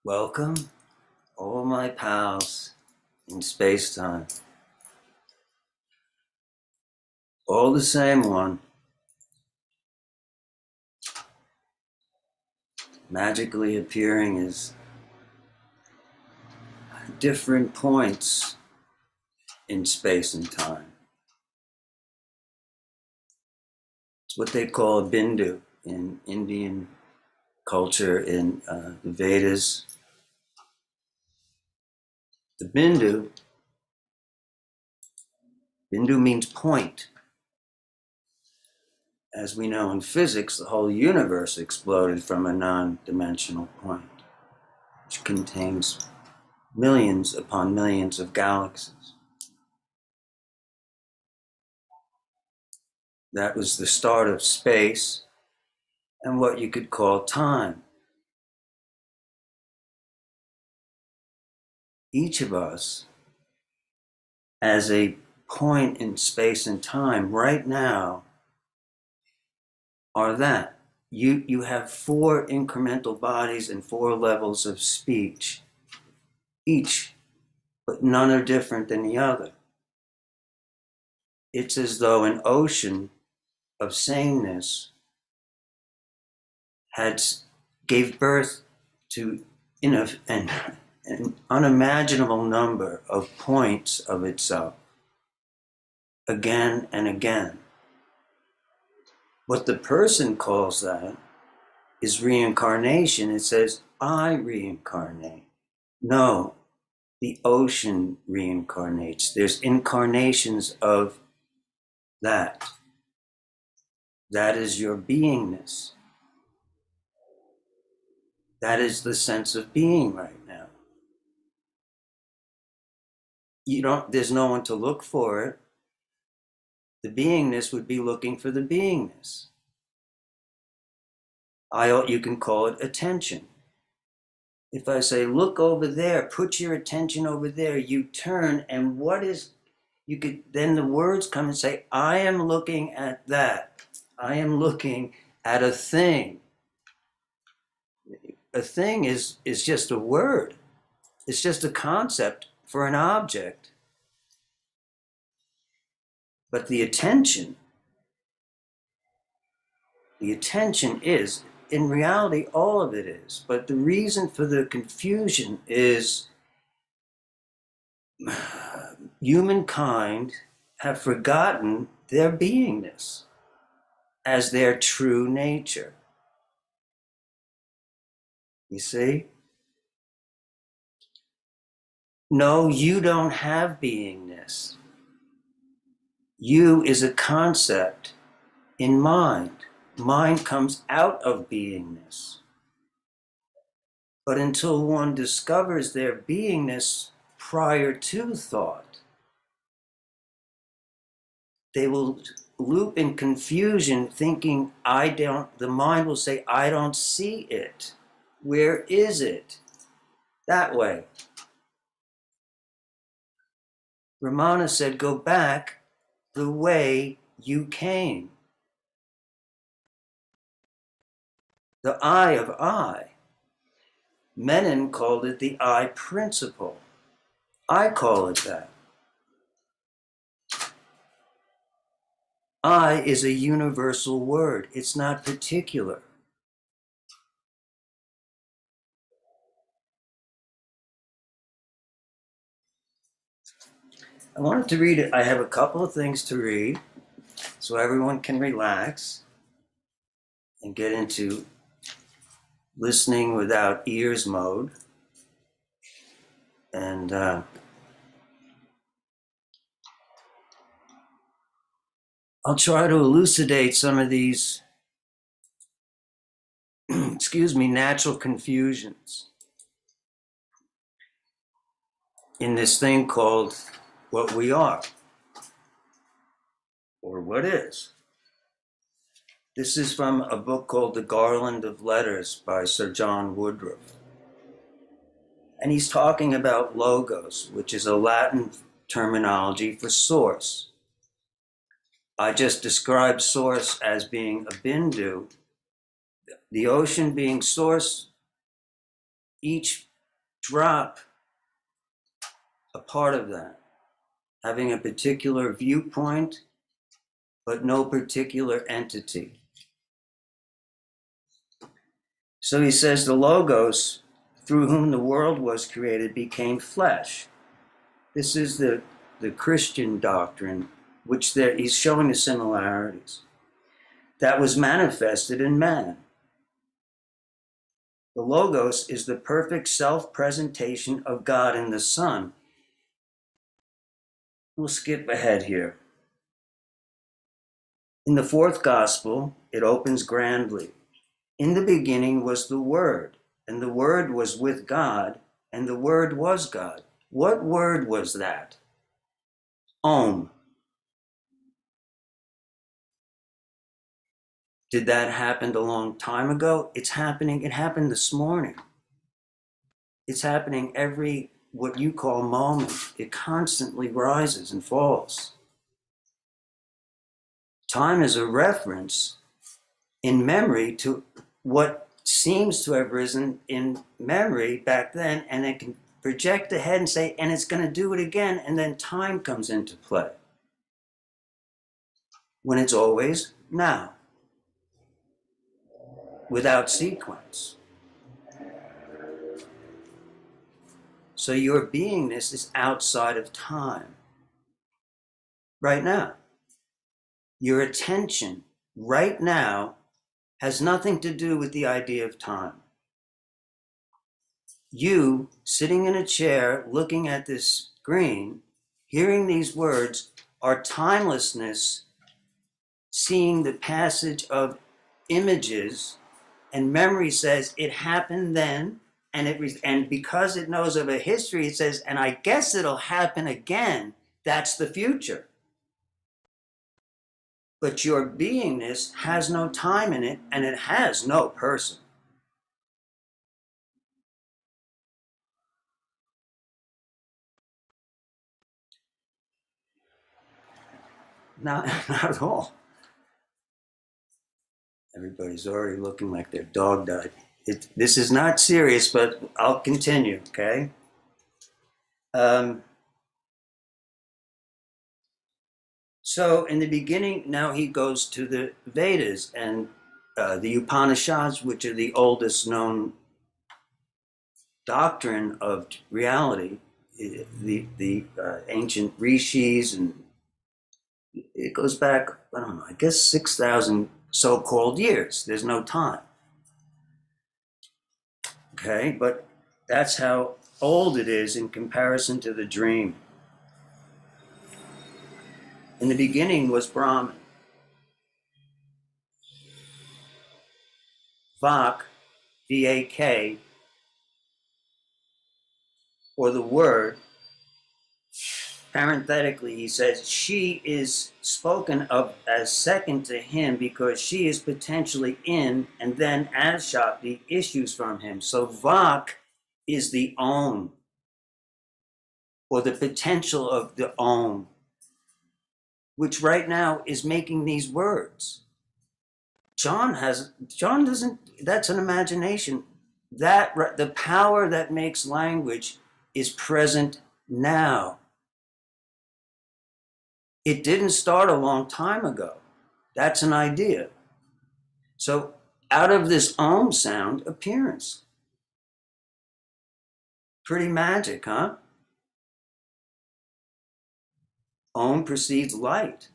Welcome, all my pals in space-time. All the same one, magically appearing as different points in space and time. It's what they call a Bindu in Indian culture, in the Vedas. The Bindu means point. As we know in physics, the whole universe exploded from a non-dimensional point, which contains millions upon millions of galaxies. That was the start of space and what you could call time. Each of us, as a point in space and time right now, are that. You have 4 incremental bodies and 4 levels of speech, each, but none are different than the other. It's as though an ocean of sameness gave birth to an unimaginable number of points of itself again and again. What the person calls that is reincarnation. It says, I reincarnate. No, the ocean reincarnates. There's incarnations of that. That is your beingness. That is the sense of being right now. There's no one to look for it. The beingness would be looking for the beingness. You can call it attention. If I say, look over there, put your attention over there, you turn, and then the words come and say, I am looking at that. I am looking at a thing. A thing is just a word. It's just a concept for an object. But the attention is, in reality, all of it is. But the reason for the confusion is humankind have forgotten their beingness as their true nature. You see? No, you don't have beingness. You is a concept in mind. Mind comes out of beingness. But until one discovers their beingness prior to thought, they will loop in confusion thinking, the mind will say, I don't see it. Where is it? That way. Ramana said, go back the way you came. The I of I. Menon called it the I principle. I call it that. I is a universal word. It's not particular. I wanted to read it. I have a couple of things to read so everyone can relax and get into listening without ears mode. And I'll try to elucidate some of these, natural confusions in this thing called what we are, or what is. This is from a book called The Garland of Letters by Sir John Woodruff. And he's talking about logos, which is a Latin terminology for source. I just described source as being a bindu, the ocean being source. Each drop a part of that, having a particular viewpoint, but no particular entity. So he says the Logos, through whom the world was created, became flesh. This is the Christian doctrine, which he's showing the similarities. That was manifested in man. The Logos is the perfect self-presentation of God in the Son. We'll skip ahead here. In the fourth gospel, it opens grandly. In the beginning was the Word, and the Word was with God, and the Word was God. What word was that? Om. Did that happen a long time ago? It's happening. It happened this morning. It's happening every, what you call, moment. It constantly rises and falls. Time is a reference in memory to what seems to have risen in memory back then, and it can project ahead and say, and it's going to do it again, and then time comes into play. When it's always now, without sequence. So your beingness is outside of time. Right now. Your attention right now has nothing to do with the idea of time. You, sitting in a chair, looking at this screen, hearing these words, are timelessness, seeing the passage of images, and memory says it happened then, and because it knows of a history, it says, and I guess it'll happen again. That's the future. But your beingness has no time in it, and it has no person. Not at all. Everybody's already looking like their dog died. This is not serious, but I'll continue, okay? So in the beginning, now he goes to the Vedas and the Upanishads, which are the oldest known doctrine of reality, the ancient rishis, and it goes back, I don't know, I guess 6,000 so-called years. There's no time. Okay, but that's how old it is in comparison to the dream. In the beginning was Brahman. Vak, V-A-K, or the word, parenthetically, he says, she is spoken of as second to him because she is potentially in, and then as Shakti issues from him. So Vak is the Om, or the potential of the Om, which right now is making these words. John doesn't, that's an imagination. The power that makes language is present now. It didn't start a long time ago. That's an idea. So out of this Om sound, appearance. Pretty magic, huh? Om precedes light.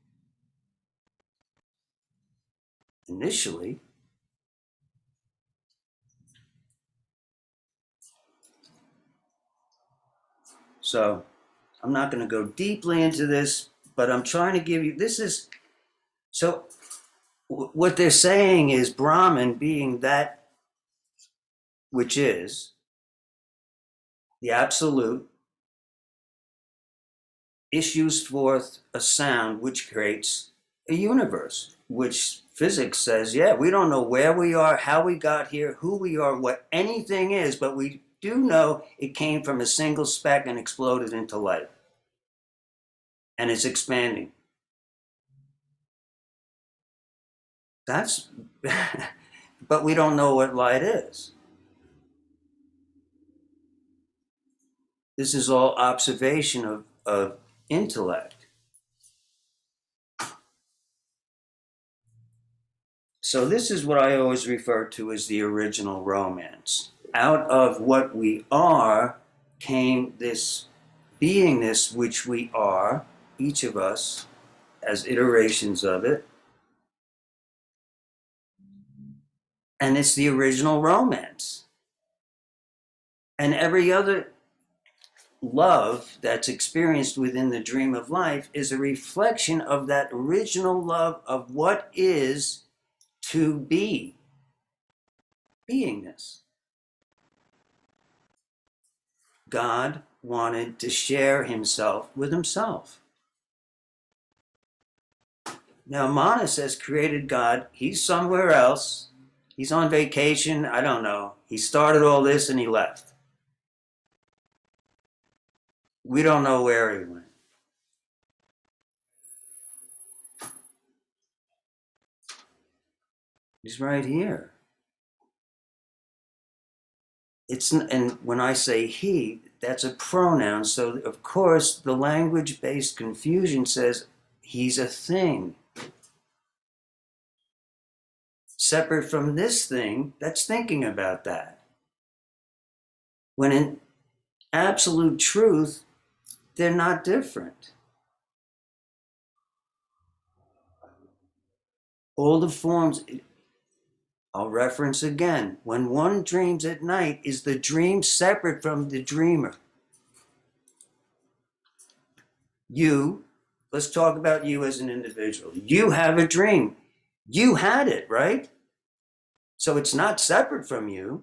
Initially. So I'm not going to go deeply into this, but I'm trying to give you, so what they're saying is Brahman being that which is the absolute issues forth a sound which creates a universe, which physics says, yeah, we don't know where we are, how we got here, who we are, what anything is, but we do know it came from a single speck and exploded into light. And it's expanding. But we don't know what light is. This is all observation of intellect. So this is what I always refer to as the original romance. Out of what we are came this beingness which we are, each of us, as iterations of it. And it's the original romance. And every other love that's experienced within the dream of life is a reflection of that original love of what is to be, beingness. God wanted to share himself with himself. Now, Manas has created God. He's somewhere else. He's on vacation. I don't know. He started all this and he left. We don't know where he went. He's right here. And when I say he, that's a pronoun. So, of course, the language-based confusion says he's a thing. Separate from this thing that's thinking about that. When in absolute truth, they're not different. All the forms, I'll reference again, when one dreams at night, is the dream separate from the dreamer? You, let's talk about you as an individual. You have a dream. You had it, right? So it's not separate from you.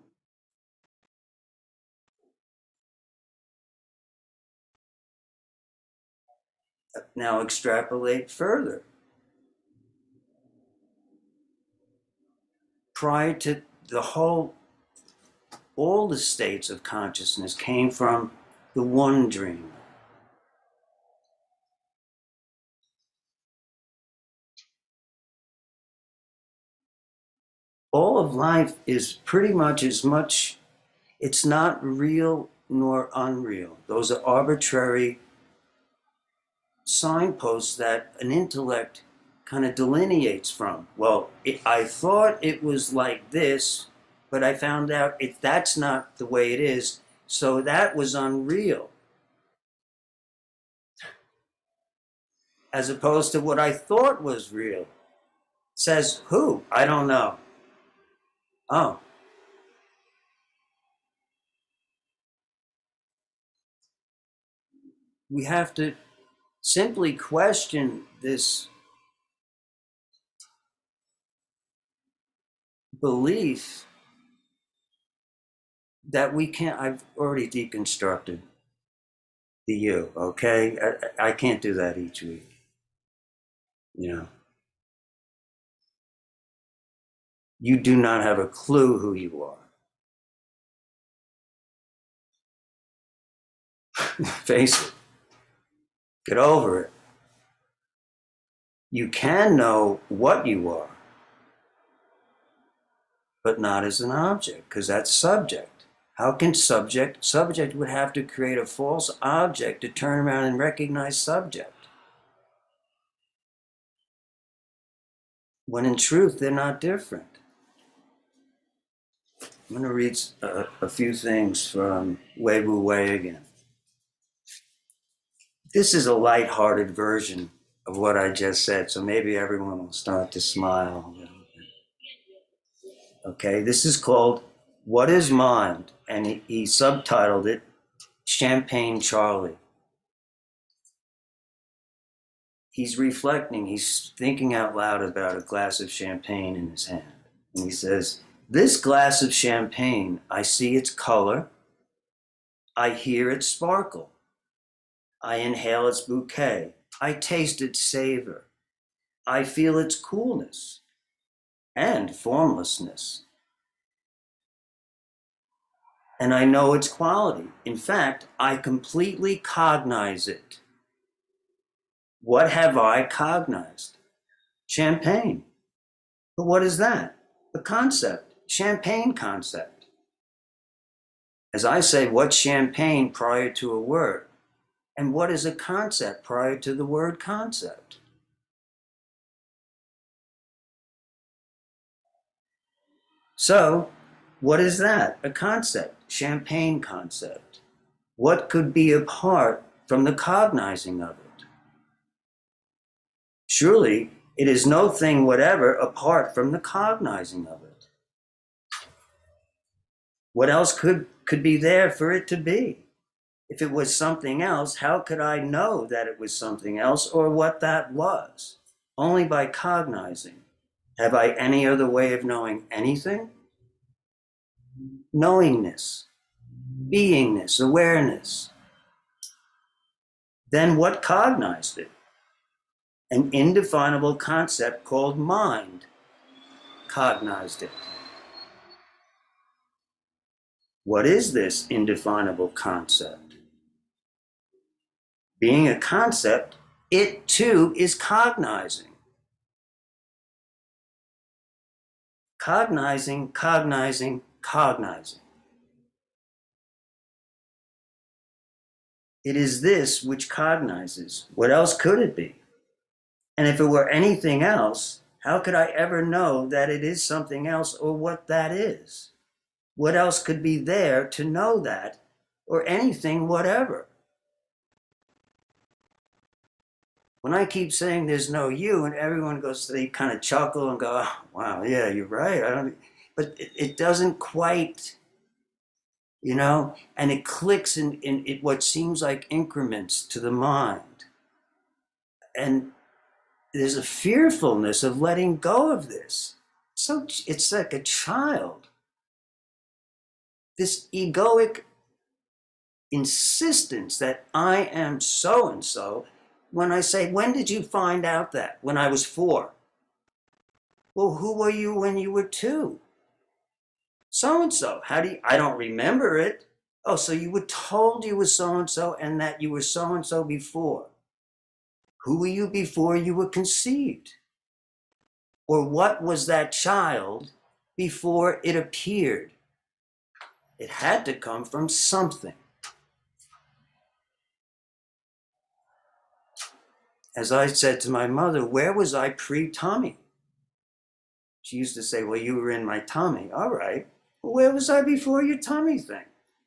Now extrapolate further. Prior to all the states of consciousness came from the one dream. All of life is pretty much as much, it's not real nor unreal. Those are arbitrary signposts that an intellect kind of delineates from. Well, I thought it was like this, but I found out that's not the way it is, so that was unreal. As opposed to what I thought was real. Says who? I don't know. Oh. We have to simply question this belief that we can't. I've already deconstructed the you, okay? I can't do that each week. You know. You do not have a clue who you are. Face it. Get over it. You can know what you are, but not as an object, because that's subject. How can subject would have to create a false object to turn around and recognize subject. When in truth, they're not different. I'm going to read a few things from Wei Wu Wei again. This is a lighthearted version of what I just said, so maybe everyone will start to smile. Okay, this is called What is Mind? And he subtitled it Champagne Charlie. He's reflecting, he's thinking out loud about a glass of champagne in his hand. And he says, this glass of champagne, I see its color, I hear its sparkle, I inhale its bouquet, I taste its savor, I feel its coolness and formlessness. And I know its quality. In fact, I completely cognize it. What have I cognized? Champagne. But what is that? The concept, champagne concept. As I say, what's champagne prior to a word? And what is a concept prior to the word concept? So, what is that? A concept, champagne concept. What could be apart from the cognizing of it? Surely, it is no thing whatever apart from the cognizing of it. What else could be there for it to be? If it was something else, how could I know that it was something else or what that was? Only by cognizing. Have I any other way of knowing anything? Knowingness, beingness, awareness. Then what cognized it? An indefinable concept called mind cognized it. What is this indefinable concept? Being a concept, it too is cognizing. Cognizing, cognizing, cognizing. It is this which cognizes. What else could it be? And if it were anything else, how could I ever know that it is something else or what that is? What else could be there to know that or anything whatever? When I keep saying there's no you and everyone goes, they kind of chuckle and go, oh, wow, yeah, you're right. But it doesn't quite, and it clicks in what seems like increments to the mind. And there's a fearfulness of letting go of this. So it's like a child. This egoic insistence that I am so and so. When I say, when did you find out that? When I was 4. Well, who were you when you were 2? So and so. I don't remember it. Oh, so you were told you were so and so and that you were so and so before. Who were you before you were conceived? Or what was that child before it appeared? It had to come from something. As I said to my mother, where was I pre-tummy? She used to say, well, you were in my tummy. All right. Well, where was I before your tummy thing?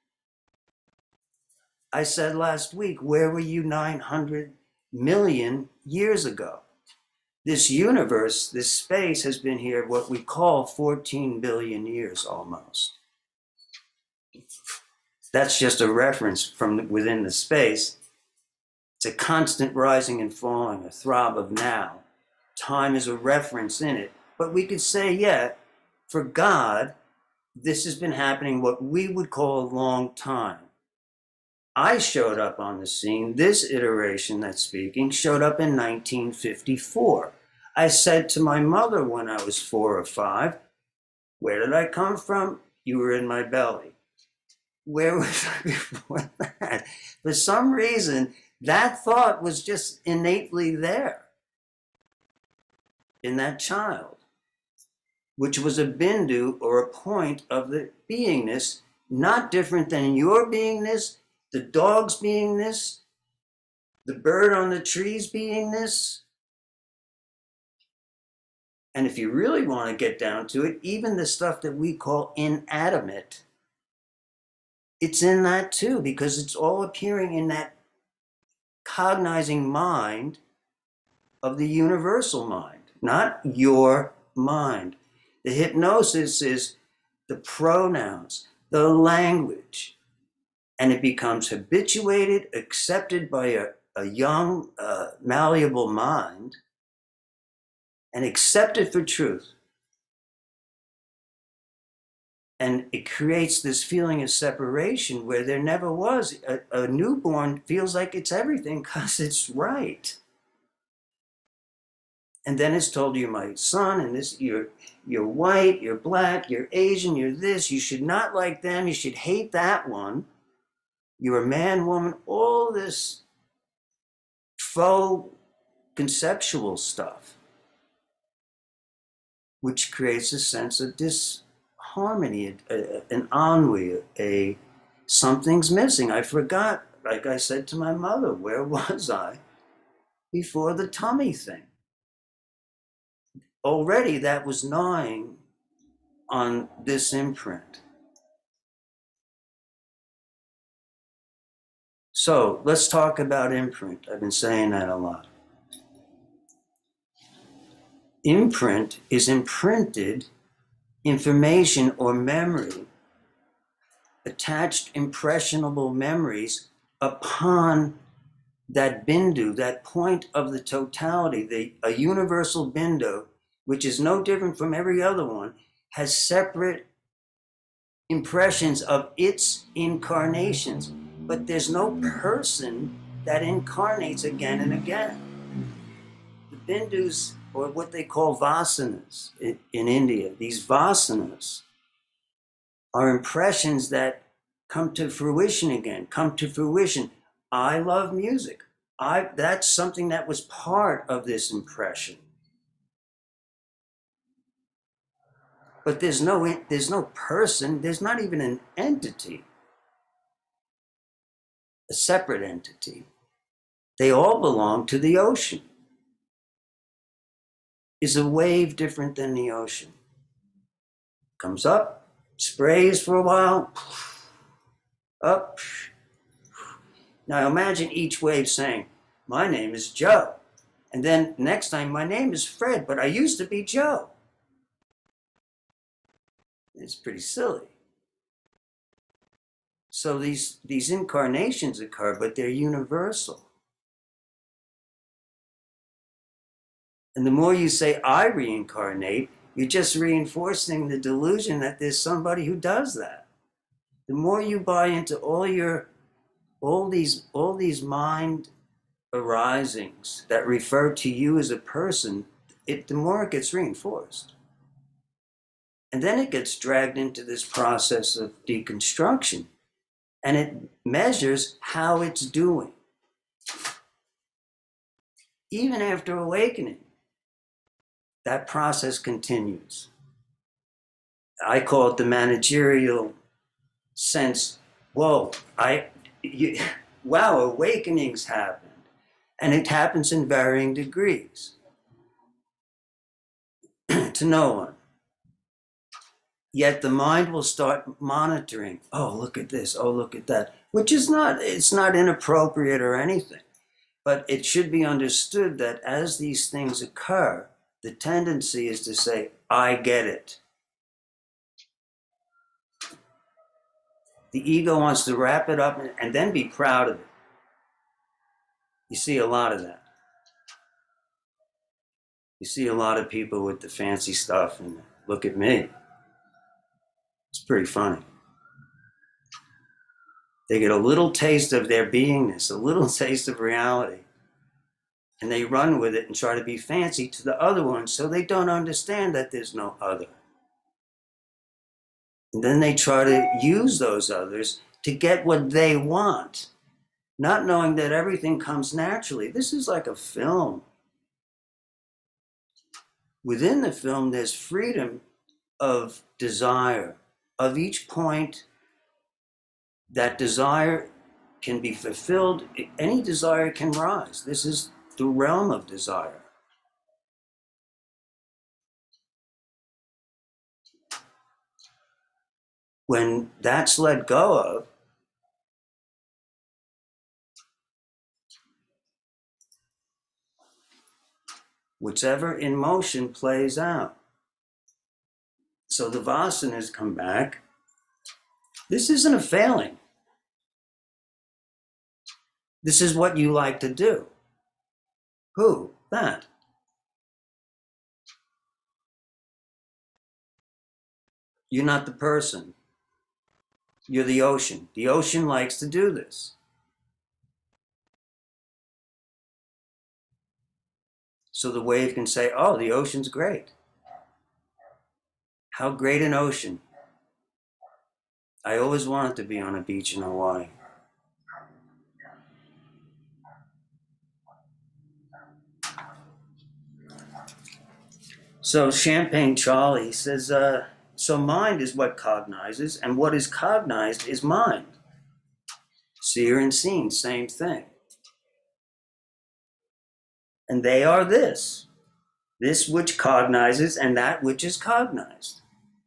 I said last week, where were you 900 million years ago? This universe, this space has been here what we call 14 billion years almost. That's just a reference from within the space. It's a constant rising and falling, a throb of now. Time is a reference in it. But we could say, yeah, for God, this has been happening what we would call a long time. I showed up on the scene, this iteration that's speaking, showed up in 1954. I said to my mother when I was 4 or 5, where did I come from? You were in my belly. Where was I before that? For some reason, that thought was just innately there in that child, which was a bindu or a point of the beingness, not different than your beingness, the dog's beingness, the bird on the tree's beingness. And if you really want to get down to it, even the stuff that we call inanimate, it's in that too, because it's all appearing in that cognizing mind of the universal mind, not your mind. The hypnosis is the pronouns, the language, and it becomes habituated, accepted by a young, malleable mind, and accepted for truth. And it creates this feeling of separation where there never was. A newborn feels like it's everything because it's right. And then it's told you're my son, and this you're white, you're black, you're Asian, you're this. You should not like them. You should hate that one. You're a man, woman. All this faux conceptual stuff, which creates a sense of disharmony, an ennui, a something's missing. I forgot, like I said to my mother, where was I before the tummy thing? Already that was gnawing on this imprint. So let's talk about imprint. I've been saying that a lot. Imprint is imprinted information or memory, attached impressionable memories upon that bindu, that point of the totality, a universal bindu, which is no different from every other one, has separate impressions of its incarnations, but there's no person that incarnates again and again. The bindus, or what they call vasanas in India, these vasanas are impressions that come to fruition again, come to fruition. I love music. That's something that was part of this impression. But there's no person, there's not even an entity, a separate entity. They all belong to the ocean. Is a wave different than the ocean? Comes up, sprays for a while, up. Now imagine each wave saying, my name is Joe. And then next time, my name is Fred, but I used to be Joe. It's pretty silly. So these incarnations occur, but they're universal. And the more you say, I reincarnate, you're just reinforcing the delusion that there's somebody who does that. The more you buy into all these mind arisings that refer to you as a person, the more it gets reinforced. And then it gets dragged into this process of deconstruction. And it measures how it's doing. Even after awakening, that process continues. I call it the managerial sense. Whoa, wow, awakenings happened. And it happens in varying degrees. To no one. Yet the mind will start monitoring. Oh, look at this. Oh, look at that. Which is it's not inappropriate or anything. But it should be understood that as these things occur, the tendency is to say, I get it. The ego wants to wrap it up and then be proud of it. You see a lot of that. You see a lot of people with the fancy stuff and look at me. It's pretty funny. They get a little taste of their beingness, a little taste of reality, and they run with it and try to be fancy to the other ones so they don't understand that there's no other. And then they try to use those others to get what they want, not knowing that everything comes naturally. This is like a film. Within the film, there's freedom of desire. Of each point, that desire can be fulfilled. Any desire can rise. This is the realm of desire. When that's let go of, whichever in motion plays out. So the vasanas come back. This isn't a failing. This is what you like to do. Who? That. You're not the person. You're the ocean. The ocean likes to do this. So the wave can say, oh, the ocean's great. How great an ocean. I always wanted to be on a beach in Hawaii. So Champagne Charlie, he says, so mind is what cognizes, and what is cognized is mind. Seer and seen, same thing. And they are this which cognizes and that which is cognized.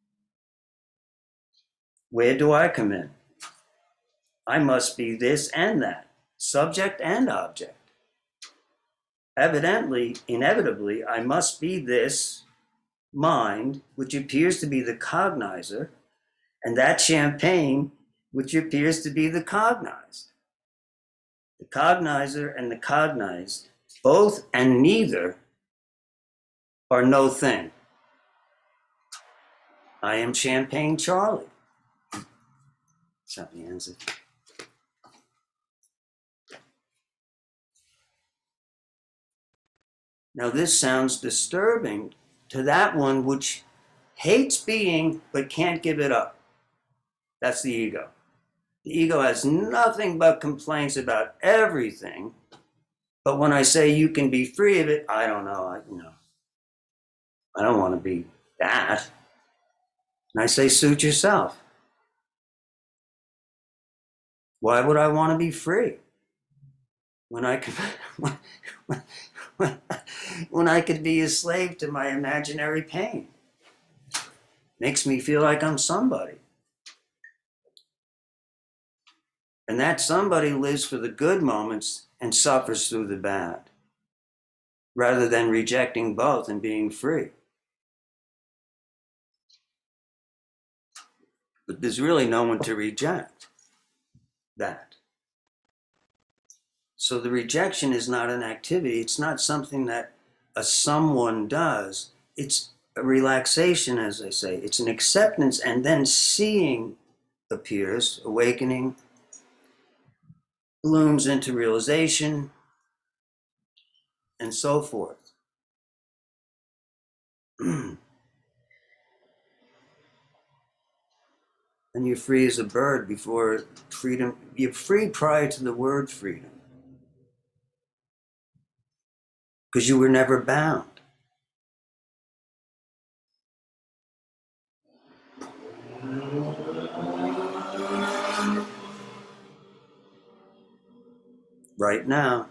Where do I come in? I must be this and that, subject and object. Evidently, inevitably, I must be this mind, which appears to be the cognizer, and that champagne, which appears to be the cognized. The cognizer and the cognized, both and neither, are no thing. I am Champagne Charlie. Something ends it. Now, this sounds disturbing to that one which hates being but can't give it up. That's the ego. The ego has nothing but complaints about everything. But when I say you can be free of it, I don't know. I don't want to be that. And I say, suit yourself. Why would I want to be free when I can, when I could be a slave to my imaginary pain? Makes me feel like I'm somebody. And that somebody lives for the good moments and suffers through the bad, rather than rejecting both and being free. But there's really no one to reject that. So the rejection is not an activity. It's not something that a someone does. It's a relaxation, as I say. It's an acceptance, and then seeing appears, awakening, blooms into realization, and so forth. And you're free as a bird before freedom. You're free prior to the word freedom, because you were never bound. Right now.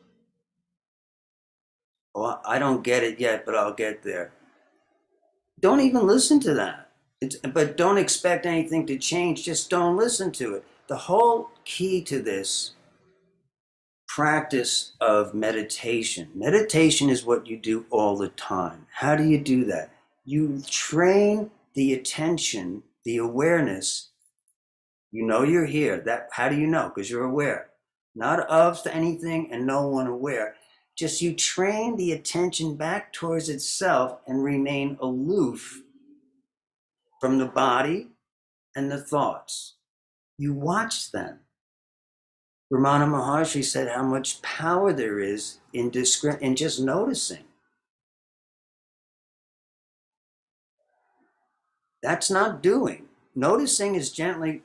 Oh, I don't get it yet, but I'll get there. Don't even listen to that. But don't expect anything to change. Just don't listen to it. The whole key to this practice of meditation. Meditation is what you do all the time. How do you do that? You train the attention, the awareness. You know you're here. How do you know? Because you're aware. Not of anything and no one aware. Just you train the attention back towards itself and remain aloof from the body and the thoughts. You watch them. Ramana Maharshi said how much power there is in just noticing. That's not doing. Noticing is gently.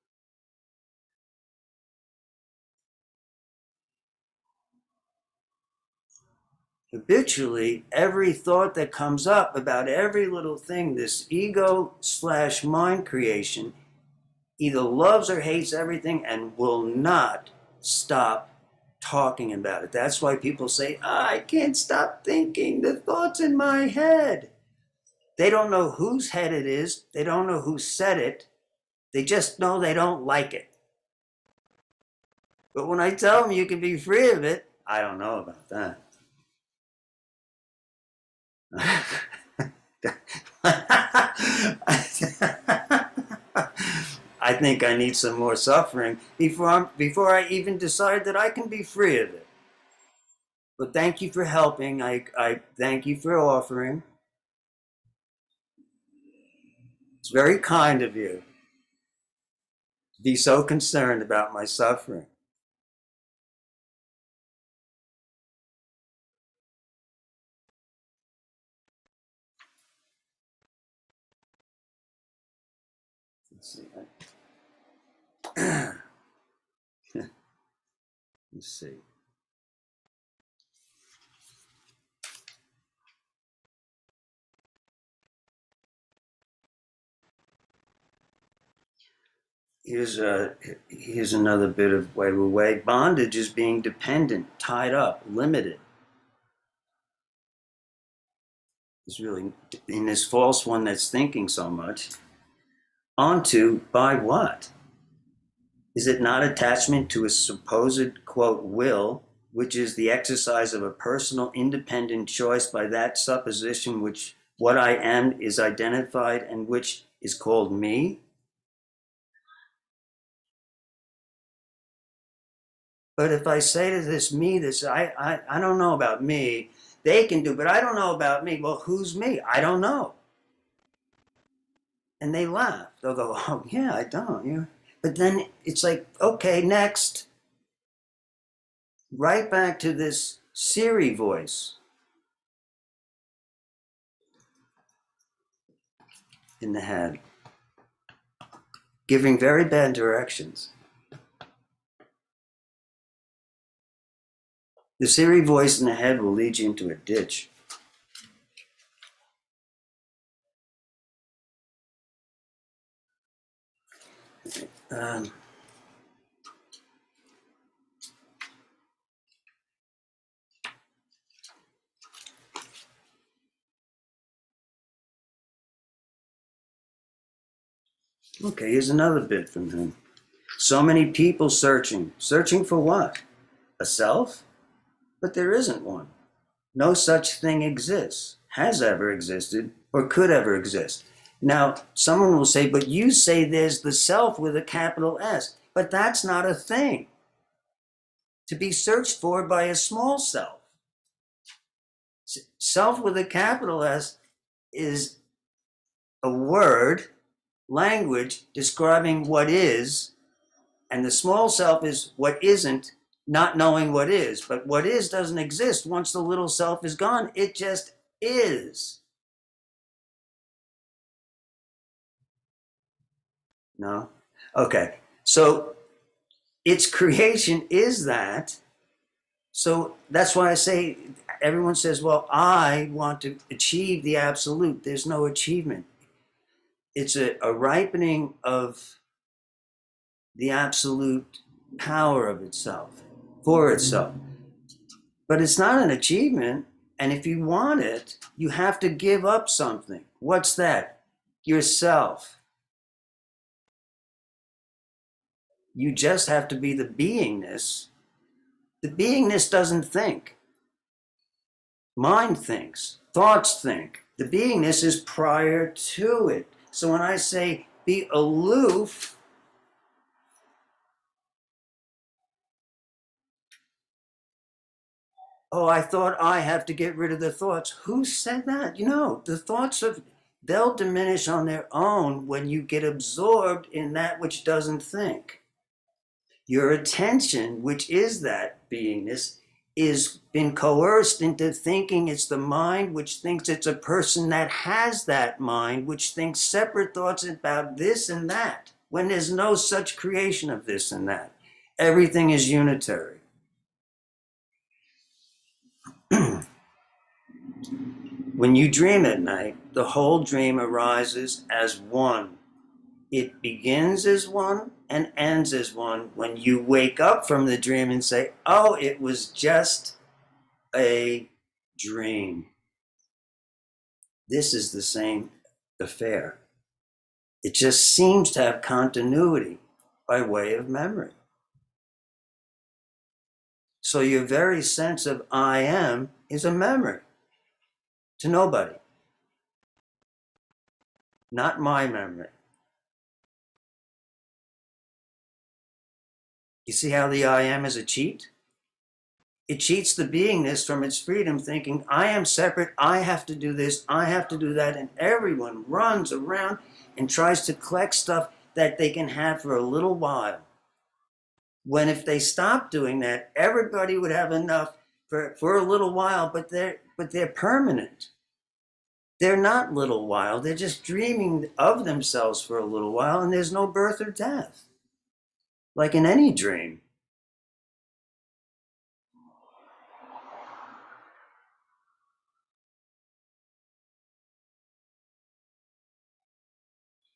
Habitually, every thought that comes up about every little thing, this ego/mind creation, either loves or hates everything and will not stop talking about it. That's why people say, I can't stop thinking, the thoughts in my head. They don't know whose head it is. They don't know who said it. They just know they don't like it. But when I tell them you can be free of it, I don't know about that. I think I need some more suffering before I even decide that I can be free of it. But thank you for helping. I thank you for offering. It's very kind of you to be so concerned about my suffering. Let's see. Let's see. Here's another bit of Wei Wu Wei. Bondage is being dependent, tied up, limited. Is really in this false one that's thinking so much. Onto by what? Is it not attachment to a supposed, quote, will, which is the exercise of a personal independent choice by that supposition which what I am is identified and which is called me? But if I say to this me, this I don't know about me, they can do, but I don't know about me. Well, who's me? I don't know. And they laugh. They'll go, oh yeah, I don't. Yeah. But then it's like, okay, next. Right back to this Siri voice in the head, giving very bad directions. The Siri voice in the head will lead you into a ditch. Um, okay, here's another bit from him. So many people searching. Searching for what? A self? But there isn't one. No such thing exists, has ever existed, or could ever exist. Now, someone will say, but you say there's the self with a capital S. But that's not a thing to be searched for by a small self. Self with a capital S is a word, language describing what is, and the small self is what isn't, not knowing what is. But what is doesn't exist. Once the little self is gone, it just is. No? Okay. So its creation is that. So that's why I say, everyone says, well, I want to achieve the absolute. There's no achievement. It's a ripening of the absolute power of itself, for itself. But it's not an achievement. And if you want it, you have to give up something. What's that? Yourself. You just have to be the beingness. The beingness doesn't think. Mind thinks. Thoughts think. The beingness is prior to it. So when I say be aloof, oh, I thought I have to get rid of the thoughts. Who said that? You know, the thoughts they'll diminish on their own when you get absorbed in that which doesn't think. Your attention, which is that beingness, is been coerced into thinking it's the mind, which thinks it's a person that has that mind, which thinks separate thoughts about this and that, when there's no such creation of this and that. Everything is unitary. When you dream at night, the whole dream arises as one. It begins as one and ends as one when you wake up from the dream and say, oh, it was just a dream. This is the same affair. It just seems to have continuity by way of memory. So your very sense of I am is a memory to nobody, not my memory. You see how the I am is a cheat? It cheats the beingness from its freedom, thinking, I am separate, I have to do this, I have to do that, and everyone runs around and tries to collect stuff that they can have for a little while. When if they stop doing that, everybody would have enough for a little while, but they're permanent. They're not little while, they're just dreaming of themselves for a little while, and there's no birth or death, like in any dream.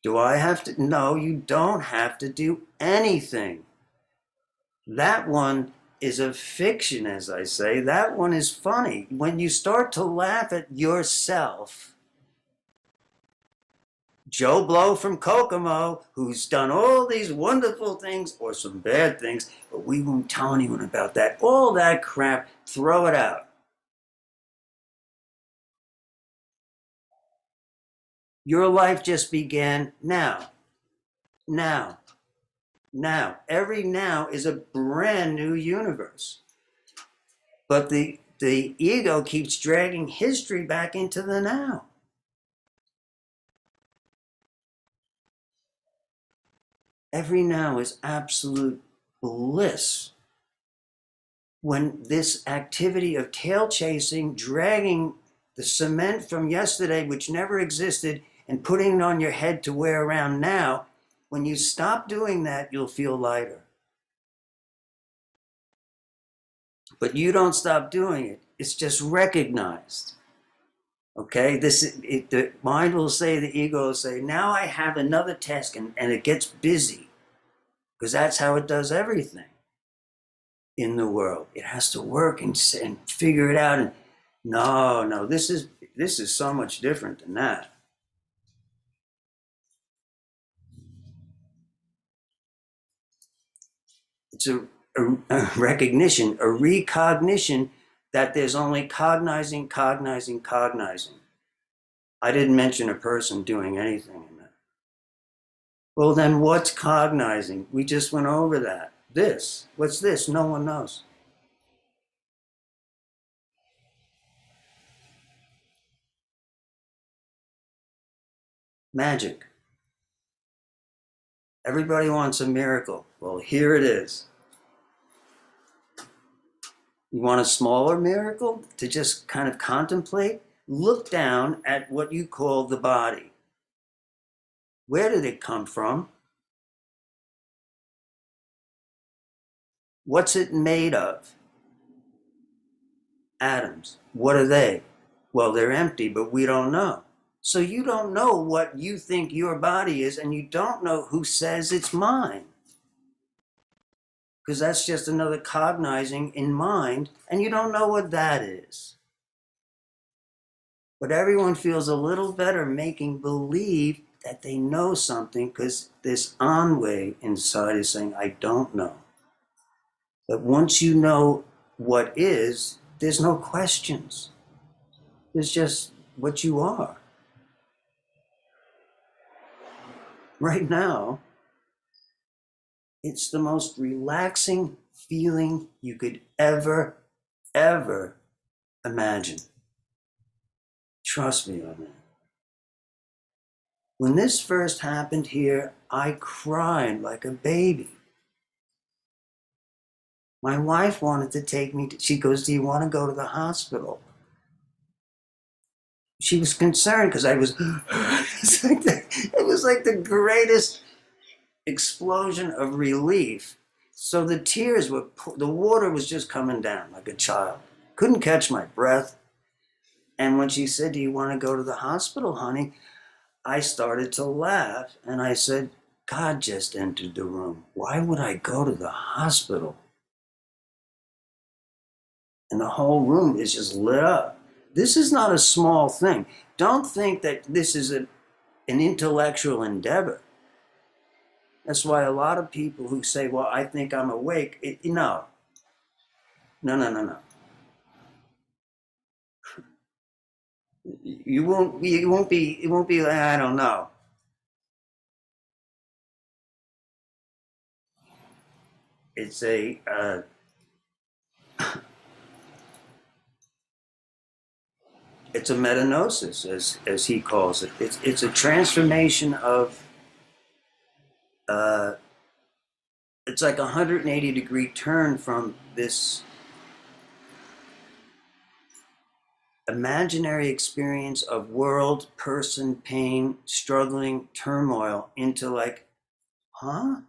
Do I have to? No, you don't have to do anything. That one is a fiction, as I say. That one is funny. When you start to laugh at yourself, Joe Blow from Kokomo, who's done all these wonderful things or some bad things, but we won't tell anyone about that. All that crap, throw it out. Your life just began now. Now. Now. Every now is a brand new universe. But the ego keeps dragging history back into the now. Every now is absolute bliss. When this activity of tail chasing, dragging the cement from yesterday, which never existed, and putting it on your head to wear around now, when you stop doing that, you'll feel lighter. But you don't stop doing it. It's just recognized. Okay, the mind will say, the ego will say, now I have another task, and it gets busy, because that's how it does everything in the world. It has to work and figure it out. And no, this is so much different than that. It's a recognition, a recognition that there's only cognizing. I didn't mention a person doing anything in that. Well, then what's cognizing? We just went over that. This. What's this? No one knows. Magic. Everybody wants a miracle. Well, here it is. You want a smaller miracle to just kind of contemplate? Look down at what you call the body. Where did it come from? What's it made of? Atoms. What are they? Well, they're empty, but we don't know. So you don't know what you think your body is, and you don't know who says it's mine. Because that's just another cognizing in mind, and you don't know what that is. But everyone feels a little better making believe that they know something, because this enway inside is saying, I don't know. But once you know what is, there's no questions. There's just what you are. Right now, it's the most relaxing feeling you could ever imagine. Trust me on that. When this first happened here, I cried like a baby. My wife wanted to take me, she goes, do you want to go to the hospital? She was concerned because I was, it was like the greatest explosion of relief. So the tears were, the water was just coming down like a child. Couldn't catch my breath. And when she said, do you want to go to the hospital, honey? I started to laugh and I said, God just entered the room. Why would I go to the hospital? And the whole room is just lit up. This is not a small thing. Don't think that this is an intellectual endeavor. That's why a lot of people who say, well, I think I'm awake, no. It won't be, I don't know. It's a, it's a metanosis, as he calls it. It's a transformation of, it's like a 180-degree turn from this imaginary experience of world, person, pain, struggling, turmoil into like, huh?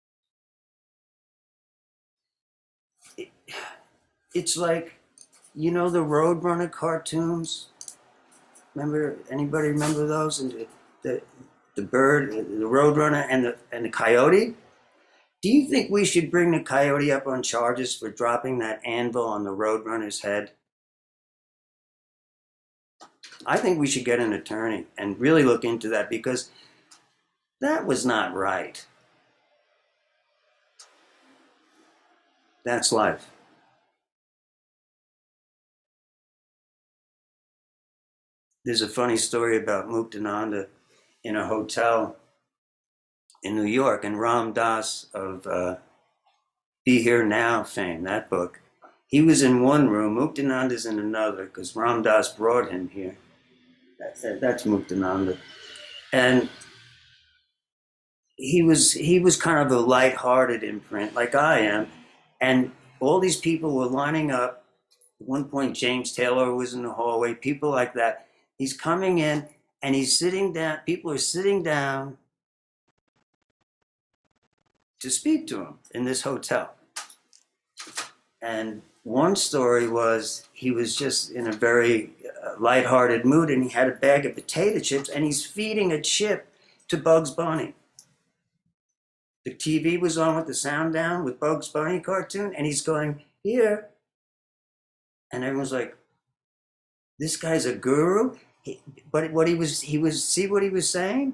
It's like, you know, the Roadrunner cartoons? Anybody remember those? And the bird, the roadrunner, and the coyote. Do you think we should bring the coyote up on charges for dropping that anvil on the roadrunner's head? I think we should get an attorney and really look into that, because that was not right. That's life. There's a funny story about Muktananda in a hotel in New York, and Ram Dass of Be Here Now fame, that book. He was in one room, Muktananda's in another, because Ram Dass brought him here. That's Muktananda. And he was kind of a light-hearted imprint, like I am, and all these people were lining up. At one point, James Taylor was in the hallway, people like that. He's coming in and he's sitting down. People are sitting down to speak to him in this hotel. And one story was he was just in a very lighthearted mood, and he had a bag of potato chips, and he's feeding a chip to Bugs Bunny. The TV was on with the sound down with Bugs Bunny cartoon, and he's going, here. And everyone's like, this guy's a guru? But what he was, see what he was saying?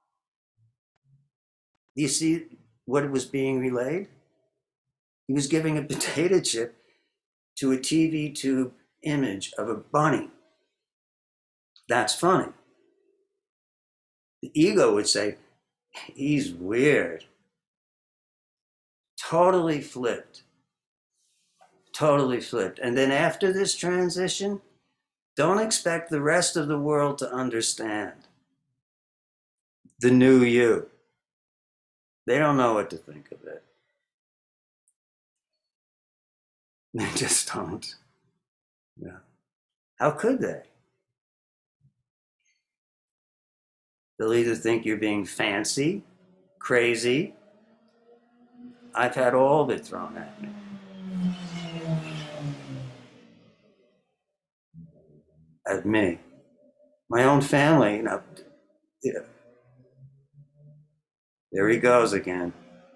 Do you see what was being relayed? He was giving a potato chip to a TV tube image of a bunny. That's funny. The ego would say, he's weird. Totally flipped. Totally flipped. And then after this transition, don't expect the rest of the world to understand the new you. They don't know what to think of it. They just don't. Yeah. How could they? They'll either think you're being fancy, crazy. I've had all of it thrown at me. At me. My own family, you know. Yeah. There he goes again.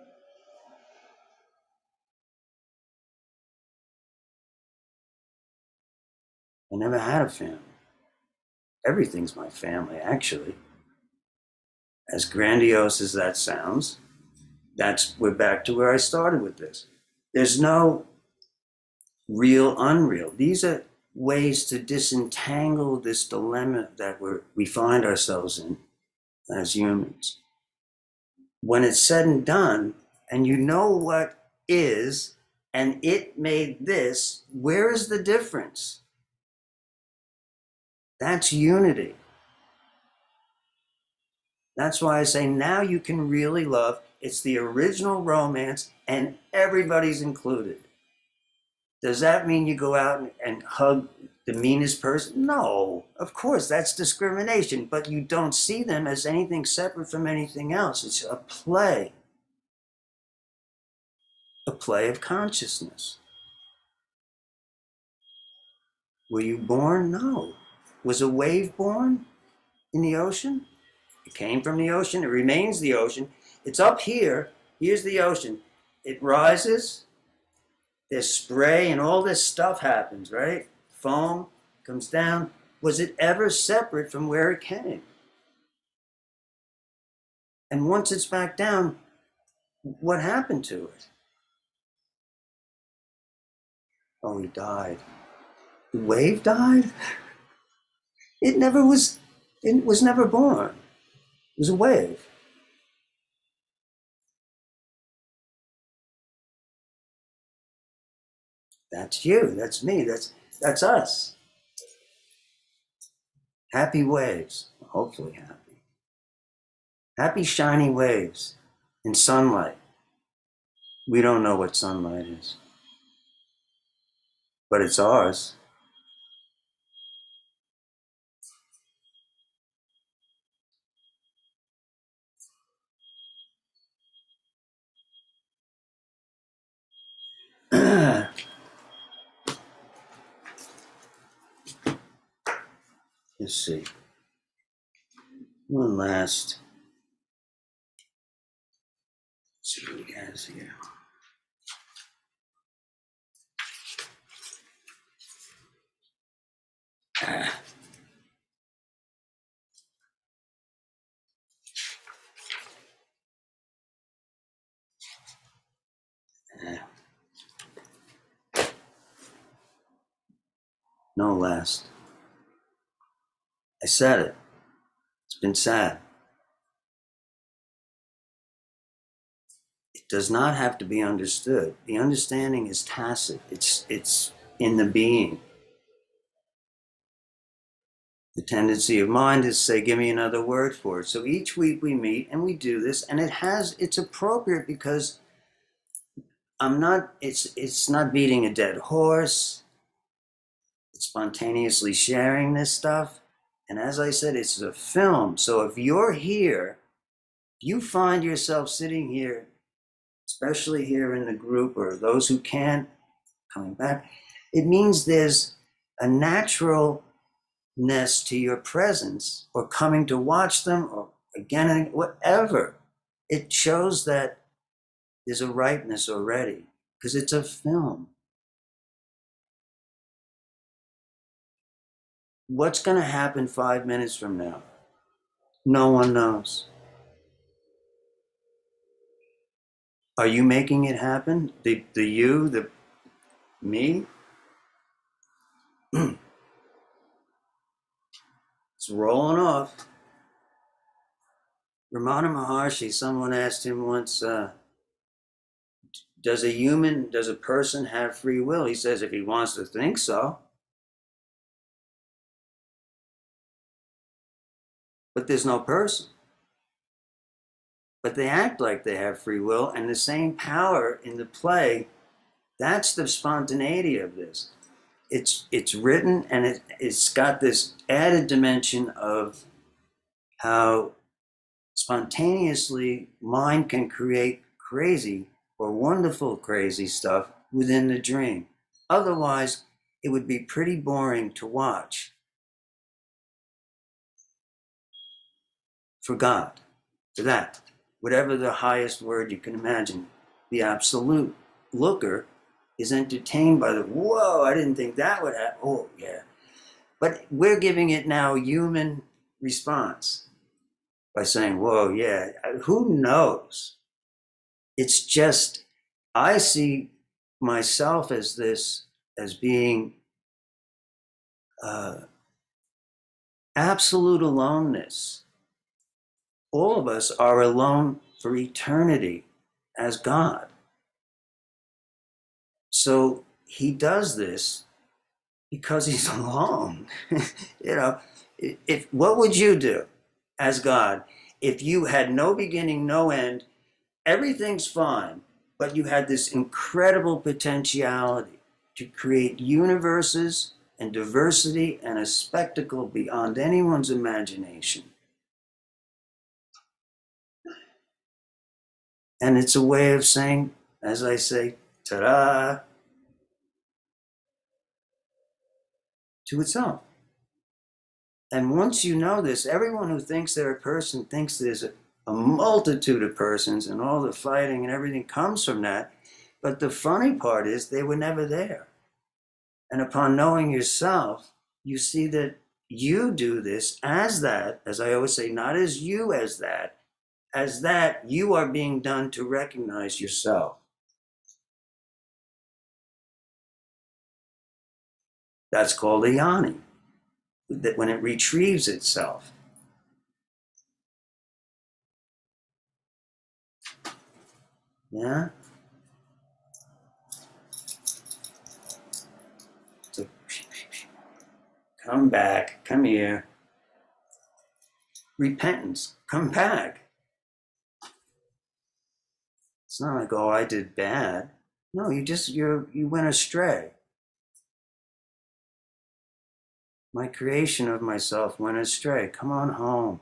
I never had a family. Everything's my family, actually. As grandiose as that sounds, we're back to where I started with this. There's no real, unreal. These are ways to disentangle this dilemma that we find ourselves in as humans. When it's said and done, and you know what is, and it made this, where is the difference? That's unity. That's why I say now you can really love. It's the original romance, and everybody's included. Does that mean you go out and hug the meanest person? No, of course, that's discrimination, but you don't see them as anything separate from anything else. It's a play of consciousness. Were you born? No. Was a wave born in the ocean? It came from the ocean. It remains the ocean. It's up here. Here's the ocean. It rises. There's spray and all this stuff happens, right? Foam comes down. Was it ever separate from where it came? And once it's back down, what happened to it? Oh, he died. The wave died? It was never born. It was a wave. That's you, that's me, that's us. Happy waves, hopefully happy. Happy shiny waves in sunlight. We don't know what sunlight is, but it's ours. Let's see. One last See what he has here. Ah. Ah. No last. I said it. It's been said. It does not have to be understood. The understanding is tacit. It's in the being. The tendency of mind is to say, give me another word for it. So each week we meet and we do this, and it's appropriate because it's not beating a dead horse. It's spontaneously sharing this stuff. And as I said, it's a film. So if you're here, you find yourself sitting here, especially here in the group, or those who can't coming back, it means there's a naturalness to your presence, or coming to watch them, or again and whatever. It shows that there's a ripeness already because it's a film. What's going to happen 5 minutes from now? No one knows. Are you making it happen? The you, the me? It's rolling off. Ramana Maharshi, someone asked him once, does a person have free will? He says, if he wants to think so. But there's no person. But they act like they have free will, and the same power in the play, that's the spontaneity of this. It's written, and it's got this added dimension of how spontaneously mind can create crazy or wonderful crazy stuff within the dream. Otherwise, it would be pretty boring to watch. For God, for that, whatever the highest word you can imagine, the absolute looker is entertained by the, whoa, I didn't think that would happen. Oh, yeah. But we're giving it now human response by saying, whoa, yeah, who knows? It's just, I see myself as this, as being absolute aloneness. All of us are alone for eternity as God. So he does this because he's alone. You know, if what would you do as God if you had no beginning, no end, everything's fine, but you had this incredible potentiality to create universes and diversity and a spectacle beyond anyone's imagination? And it's a way of saying, as I say, ta-da, to itself. And once you know this, everyone who thinks they're a person thinks there's a multitude of persons, and all the fighting and everything comes from that. But the funny part is they were never there. And upon knowing yourself, you see that you do this as that, as I always say, not as you as that you are being done to recognize yourself. That's called a yoni, that when it retrieves itself. Yeah? So, come back, come here. Repentance, come back. It's not like, oh, I did bad. No, you went astray. My creation of myself went astray. Come on home.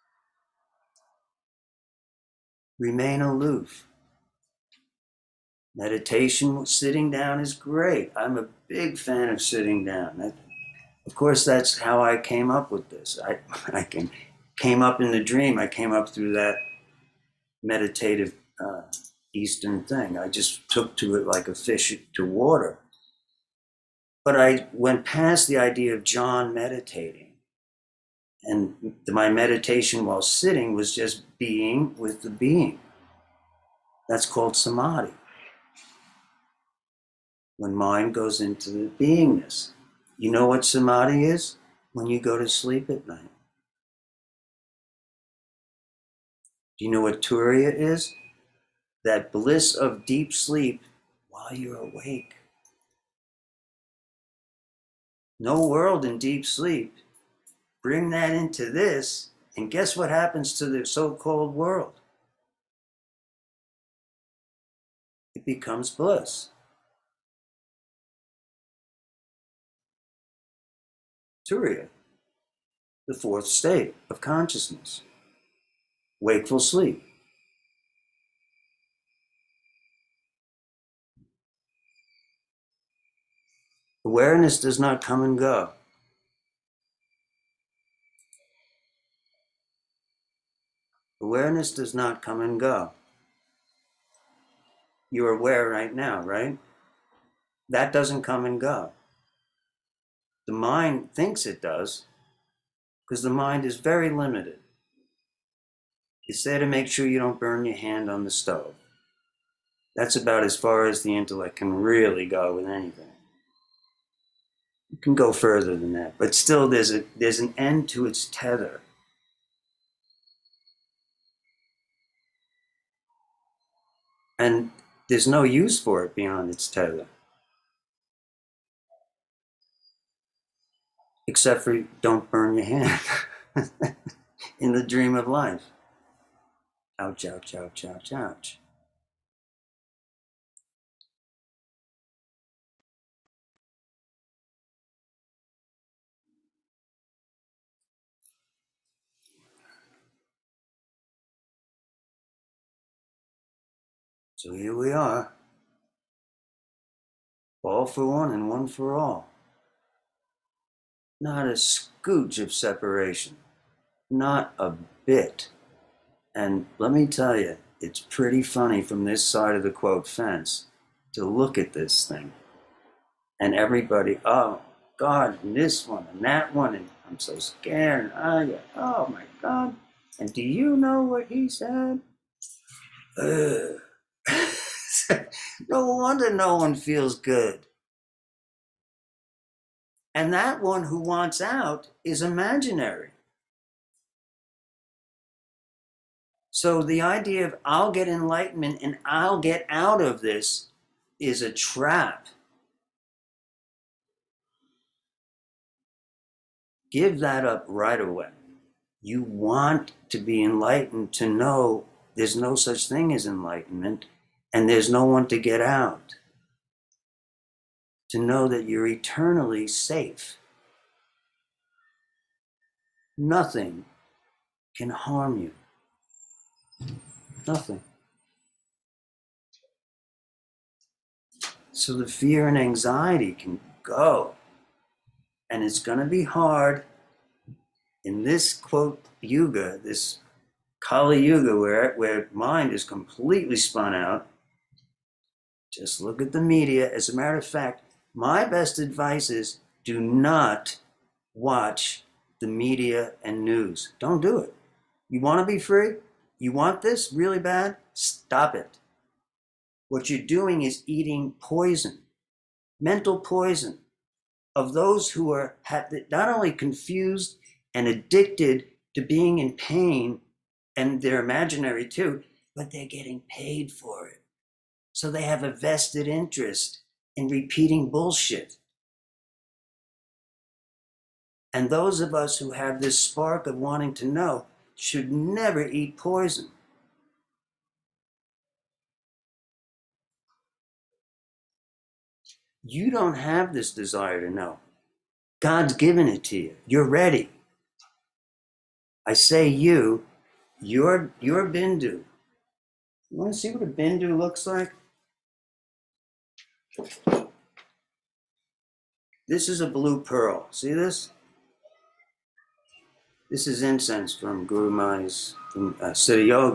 Remain aloof. Meditation, sitting down is great. I'm a big fan of sitting down. Of course, that's how I came up with this. Came up in the dream. I came up through that meditative Eastern thing. I just took to it like a fish to water. But I went past the idea of John meditating. And my meditation while sitting was just being with the being. That's called samadhi. When mind goes into the beingness. You know what samadhi is? When you go to sleep at night. Do you know what turiya is? That bliss of deep sleep while you're awake. No world in deep sleep. Bring that into this, and guess what happens to the so-called world? It becomes bliss. Turiya, the fourth state of consciousness. Wakeful sleep. Awareness does not come and go. Awareness does not come and go. You're aware right now, right? That doesn't come and go. The mind thinks it does, because the mind is very limited. It's there to make sure you don't burn your hand on the stove. That's about as far as the intellect can really go with anything. It can go further than that, but still there's an end to its tether. And there's no use for it beyond its tether. Except for don't burn your hand in the dream of life. Ouch, ouch, ouch, ouch, ouch. So here we are. All for one and one for all. Not a scooch of separation. Not a bit. And let me tell you, it's pretty funny from this side of the quote fence to look at this thing. And everybody, oh God, and this one and that one, and I'm so scared. Oh my God. And do you know what he said? No wonder no one feels good. And that one who wants out is imaginary. So the idea of I'll get enlightenment and I'll get out of this is a trap. Give that up right away. You want to be enlightened to know there's no such thing as enlightenment and there's no one to get out. To know that you're eternally safe. Nothing can harm you. Nothing. So the fear and anxiety can go. And it's going to be hard in this, quote, yuga, this Kali Yuga, where mind is completely spun out. Just look at the media. As a matter of fact, my best advice is do not watch the media and news. Don't do it. You want to be free? You want this really bad? Stop it. What you're doing is eating poison, mental poison, of those who are not only confused and addicted to being in pain, and they're imaginary too, but they're getting paid for it. So they have a vested interest in repeating bullshit. And those of us who have this spark of wanting to know should never eat poison. You don't have this desire to know. God's given it to you. You're ready. I say you're Bindu. You want to see what a Bindu looks like? This is a blue pearl. See this? This is incense from Guru Mai's from Siddha Yoga.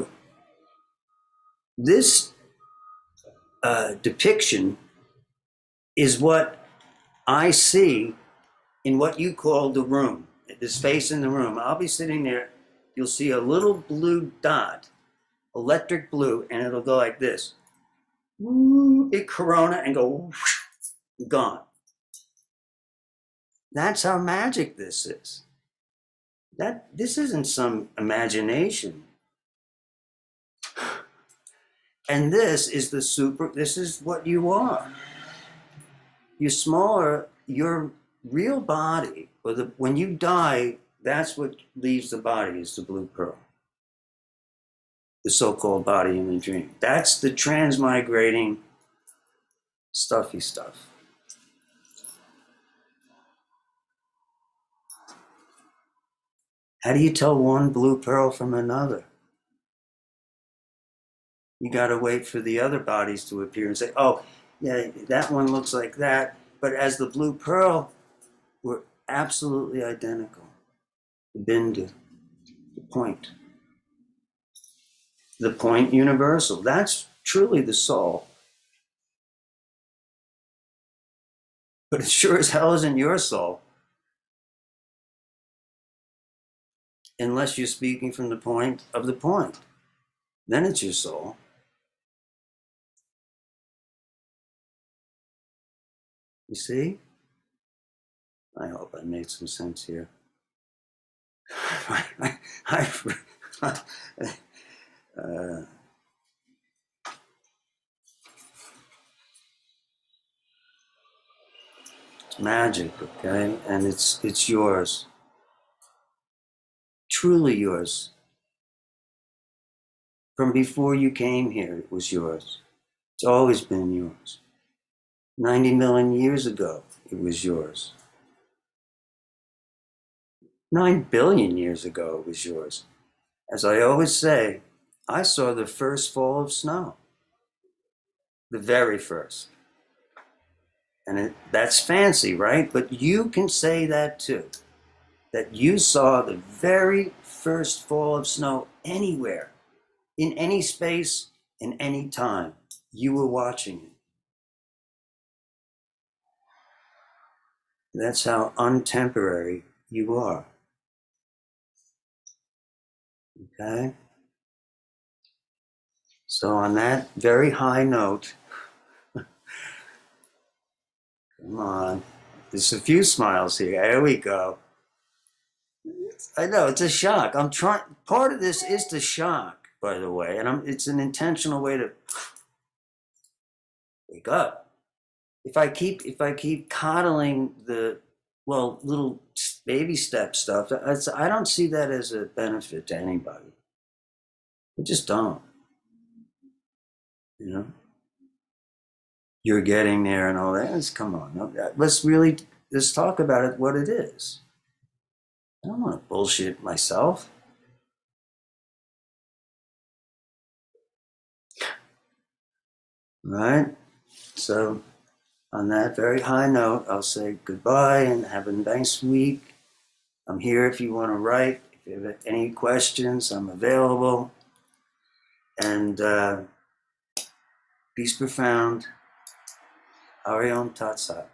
This depiction is what I see in what you call the room, the space in the room. I'll be sitting there. You'll see a little blue dot, electric blue, and it'll go like this. Big corona and go gone. That's how magic this is. This isn't some imagination. And this is this is what you are. You're smaller, your real body, or when you die, that's what leaves the body, is the blue pearl. The so-called body in the dream. That's the transmigrating stuffy stuff. How do you tell one blue pearl from another? You got to wait for the other bodies to appear and say, oh, yeah, that one looks like that. But as the blue pearl, we're absolutely identical. The bindu, the point. The point universal. That's truly the soul. But it sure as hell isn't your soul. Unless you're speaking from the point of the point. Then it's your soul. You see? I hope I made some sense here. It's magic, okay? And it's yours. Truly yours. From before you came here, it was yours. It's always been yours. 90 million years ago, it was yours. 9 billion years ago, it was yours. As I always say, I saw the first fall of snow. The very first. And that's fancy, right? But you can say that too. That you saw the very first fall of snow anywhere, in any space, in any time. You were watching it. That's how untemporary you are. Okay? So on that very high note, come on, there's a few smiles here. There we go. I know, it's a shock. I'm trying, part of this is the shock, by the way, and it's an intentional way to wake up. If I keep coddling the, well, little baby step stuff, I don't see that as a benefit to anybody. I just don't. You know? You're getting there and all that. Come on. Let's talk about it, what it is. I don't want to bullshit myself. All right? So, on that very high note, I'll say goodbye and have a nice week. I'm here if you want to write. If you have any questions, I'm available. And peace profound. Hari Om Tat Sat.